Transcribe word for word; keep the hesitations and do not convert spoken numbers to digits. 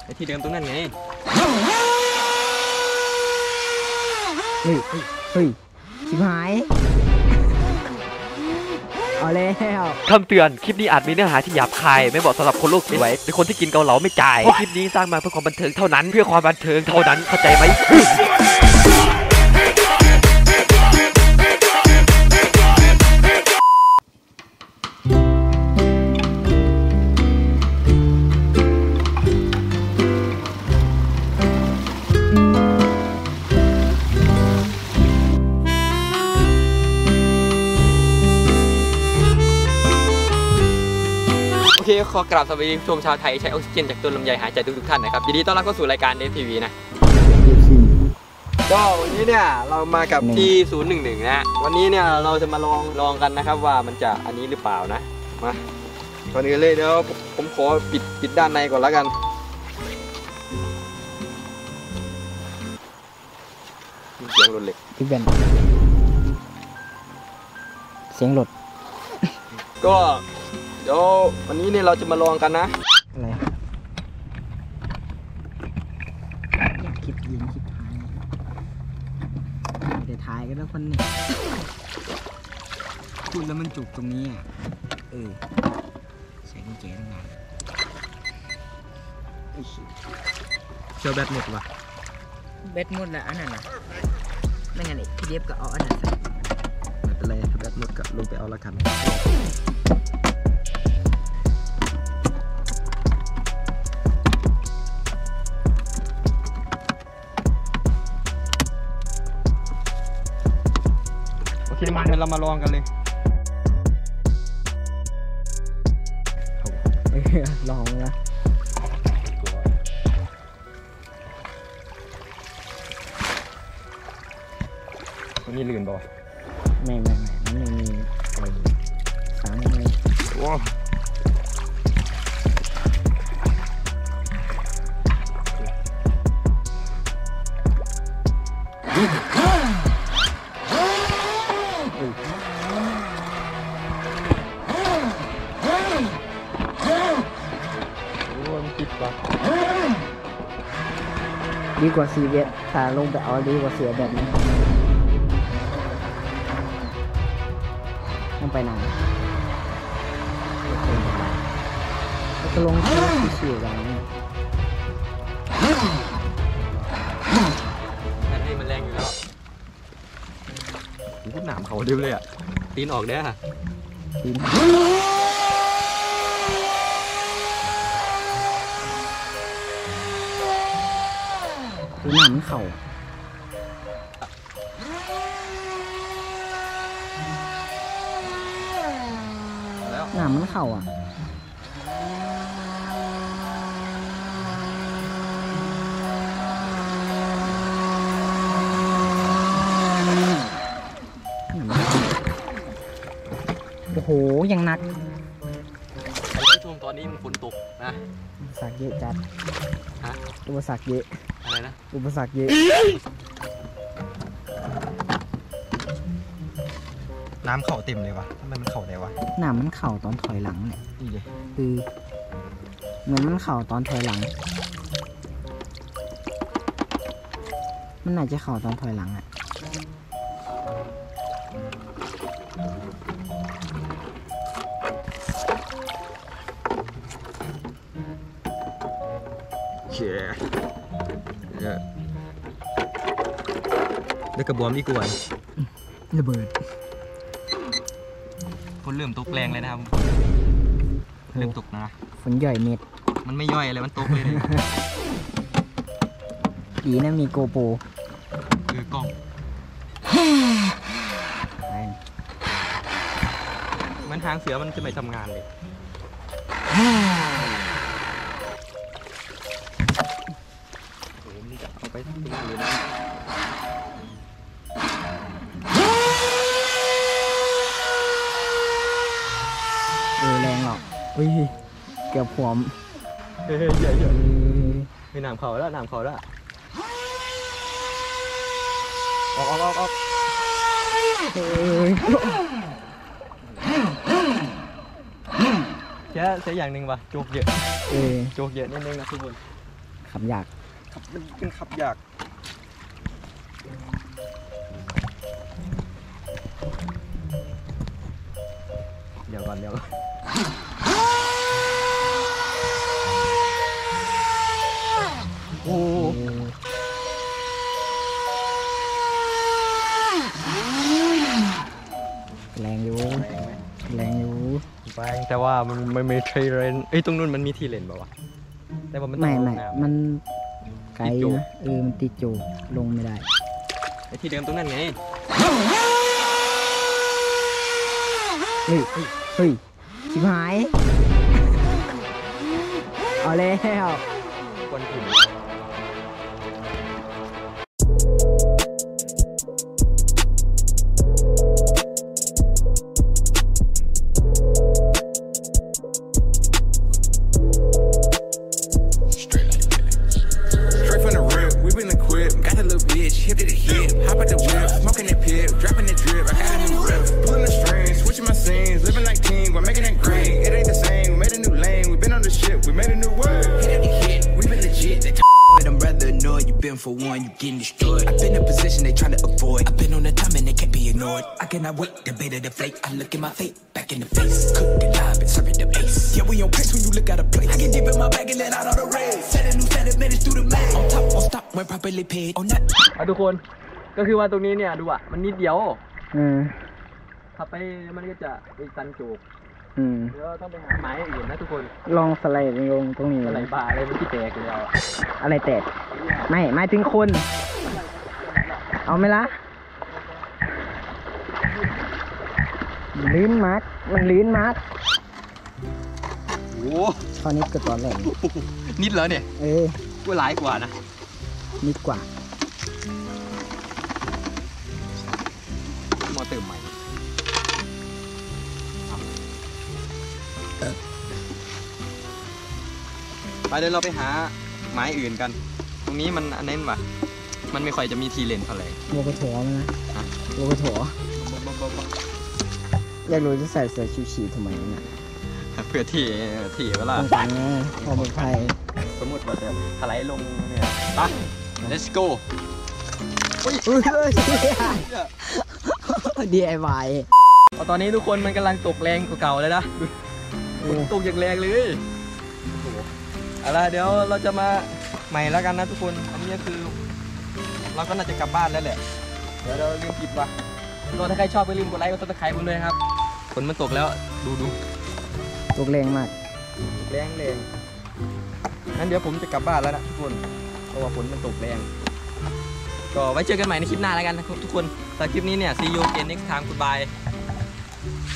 ไอ้ที่เดิมตรงนั้นไงเฮ้ยเฮ้ยชิบหายเอาแล้วคำเตือนคลิปนี้อาจมีเนื้อหาที่หยาบคายไม่เหมาะสำหรับคนโลกสวยหรือคนที่กินเกาเหลาไม่จ่ายเพราะคลิปนี้สร้างมาเพื่อความบันเทิงเท่านั้นเพื่อความบันเทิงเท่านั้นเข้าใจไหมโอเคขอกราบสวัสดีผู้ชมชาวไทยใช้ออกซิเจนจากต้นลำไยหายใจทุกๆท่านนะครับยินดีต้อนรับเข้าสู่รายการ เดฟ ที วี นะก็วันนี้เนี่ยเรามากับที่ศูนย์หนึ่งหนึ่งนะวันนี้เนี่ยเราจะมาลองลองกันนะครับว่ามันจะอันนี้หรือเปล่านะมาก่อนอื่นเลยเดี๋ยวผมขอปิดปิดด้านในก่อนแล้วกันเสียงรถเหล็กพี่เบนเสียงรถก็เดี๋ยววันนี้เนี่ยเราจะมาลองกันนะอะไรคิดยิงคิดท้ายเดี๋ยวท้ายกันแล้วคนนี้พูดแล้วมันจุกตรงนี้อ่ะเออใส่กุญแจตั้งนานเชื่อแบตหมดวะแบตหมดแล้วอันนั้นนะไม่งั้นพี่เดฟก็เอาอันนั้นใส่ไม่เป็นไรถ้าแบตหมดก็ลงไปเอาละกันโอเคมาเดี๋ยวเรามาลองกันเลยลองนะวันนี้ลื่นบ่ไม่ไม่ไม่มันไม่มีอะไรสามเลยว้าวดีกว่าซีเวสถ้าลงไปเอาดีกว่าเสือแบบนี้ต้องไปไหนแล้วก็ลงที่เสือแบบนี้ให้มันแรงอยู่แล้วพูดหนามเขาดิบเลยอ่ะตีนออกได้ฮะตีนหนามมันเข่าหนามมันเข่าอ่ะโอ้โหยังหนักผู้ชมตอนนี้มันฝนตกนะอุปสรรคเยอะจัดฮะอุปสรรคเยอะอะไรนะอุปสรรคเยอะน้ำเข่าเต็มเลยวะทำไมมันเข่าได้วะน้ำมันเข่าตอนถอยหลังเนี่ยนี่เลยคือเหมือนมันเข่าตอนถอยหลังมันน่าจะเข่าตอนถอยหลังอ่ะโอเคแล้วกระบวมอีกวนระเบิดฝนเริ่มตกแรงเลยนะครับเริ่มตกนะฝนใหญ่เม็ดมันไม่ย่อยอะไรมันตกเลยดีนะมีโกโปรคือกล้องมันทางเสือมันจะไม่ทำงานเลยโอ้นี่จะเอาไปตรงนี้เลยนะเออแรงหรอกอุ้ยเกือบขวมเฮ้ยใหญ่ใหญ่มีหนามเขาแล้วหนามเขาแล้วออกออกออกออกแค่แค่อย่างหนึ่งป่ะโจกเยอะโจกเยอะนิดนึงนะทุกคนขับยากขับมันเป็นขับยากเดี๋ยวก่อนเดี๋ยวก่อนโอ้แรงอยู่แรงอยู่ไปแต่ว่ามันไม่มีทีเลนเอ้ยตรงนู้นมันมีทีเลนเปล่าวะแต่ว่ามันต้อไม่งลไม่งน้ำมันไกลติดจูนะเออมันติดจูลงไม่ได้ไอ้ที่เดิมตรงนั้นไงเฮ้ยเฮ้ยชิบหาย เอาแล้วคนอื่น Straight from the rip, we been equipped. Got a little bitch, hip to the hip. Hop out the whip, smoking the pip, dropping the drip. I got a new rip, pulling the strings, switching my scenes, living like king. We're making it green. It ain't the same. We made a new lane. We been on the ship. We made a new word. Hit every hit, we been legit. They with them rather annoyed. You been for one, you getting destroyed. I've been in position they trying to avoid. I've been on the time and they can't be ignored. I cannot wait, the bait of the flake. I look in my fate, back in the face. Cook the live and serve it the base. Yeah, we on pace when you look at a plate. I get deep in my bag and let out all the rays. Set a new standard, manage through the maze. On top, on stop, when properly paid. On that. อ่ะทุกคนก็คือว่าตรงนี้เนี่ยดูอ่ะมันนิดเดียวอืมขับไปมันก็จะไปตันโจกอืมเดี๋ยวต้องไปหาไม้อื่นนะทุกคนลองสไลด์ลงตรงนี้อะไรบ้าอะไรมันที่แตกเลยอ่ะอะไรแตกไม่หมายถึงคน เอาไหมล่ะลื่นมากมันลื่นมากโอ้ตอนนี้ก็ตอนแรกนิดเหรอเนี่ยเออกูหลายกว่านะนิดกว่ามอเตอร์ใหม่ไปเดี๋ยวเราไปหาไม้อื่นกัน ตรงนี้มันอันนั้นว่ะมันไม่ค่อยจะมีทีเลนเท่าไหร่โลกโถมันนะฮะโลกโถอยากรู้จะใส่เสื้อชูชีทำไมเนี่ยเพื่อที่ที่เวลาป้องกันไงความปลอดภัยสมมติว่าจะถลายลงเนี่ยไป let's go อุ้ยเฮ้ย ดี ไอ วายตอนนี้ทุกคนมันกำลังตกแรงกว่าเก่าเลยนะฝนตกอย่างแรงเลยเอาล่ะเดี๋ยวเราจะมาใหม่แล้วกันนะทุกคนอันนี้ก็คือ เราก็น่าจะกลับบ้านแล้วแหละเดี๋ยวเราลืมปิดว่ะก็ถ้าใครชอบก็ลืมกดไลค์กดติดตามผมด้วยครับฝนมันตกแล้วดูดูตกแรงมากแรงแรงงั้นเดี๋ยวผมจะกลับบ้านแล้วนะทุกคนเพราะว่าฝนมันตกแรงก็ไว้เจอกันใหม่ในคลิปหน้าแล้วกันนะครับทุกคนสำหรับคลิปนี้เนี่ย see you again next time goodbye